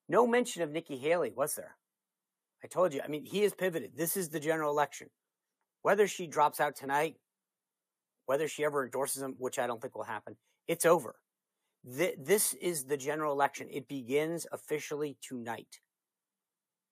No mention of Nikki Haley, was there? I told you. I mean, he has pivoted. This is the general election. Whether she drops out tonight, whether she ever endorses him, which I don't think will happen, it's over. This is the general election. It begins officially tonight.